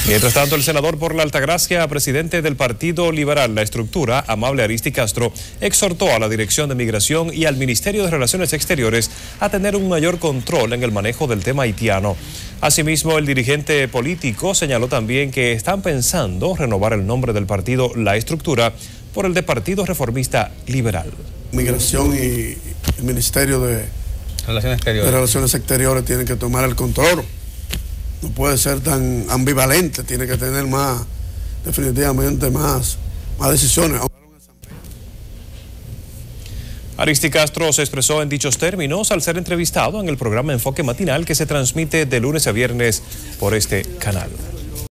Mientras tanto, el senador por la Altagracia, presidente del Partido Liberal La Estructura, Amable Aristi Castro, exhortó a la Dirección de Migración y al Ministerio de Relaciones Exteriores a tener un mayor control en el manejo del tema haitiano. Asimismo, el dirigente político señaló también que están pensando renovar el nombre del partido La Estructura por el de Partido Reformista Liberal. Migración y el Ministerio de Relaciones Exteriores tienen que tomar el control. No puede ser tan ambivalente, tiene que tener más, definitivamente más decisiones. Aristi Castro se expresó en dichos términos al ser entrevistado en el programa Enfoque Matinal que se transmite de lunes a viernes por este canal.